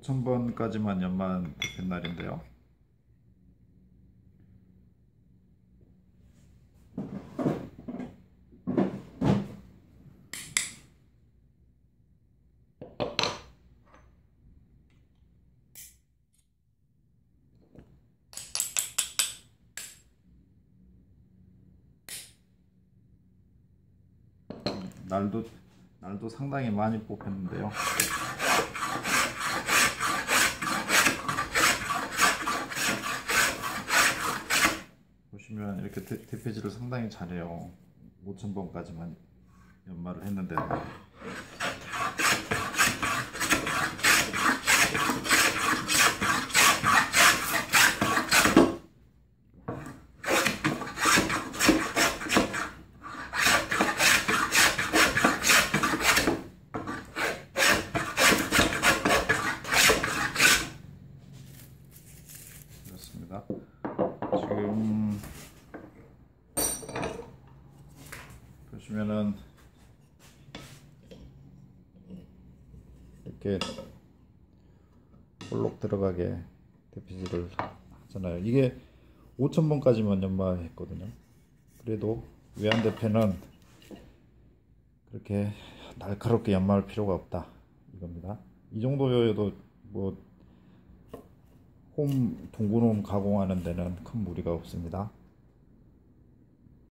5,000번까지만 연마한 날인데요. 날도 상당히 많이 뽑혔는데요. 보시면 이렇게 대패질을 상당히 잘해요. 5,000번까지만 연마를 했는데도. 그렇습니다. 지금 보시면은 이렇게 볼록 들어가게 대피질을 하잖아요. 이게 5,000번까지만 연마했거든요. 그래도 외환 대패는 그렇게 날카롭게 연마할 필요가 없다 이겁니다. 이 정도여도 뭐 동구놈 가공하는 데는 큰 무리가 없습니다.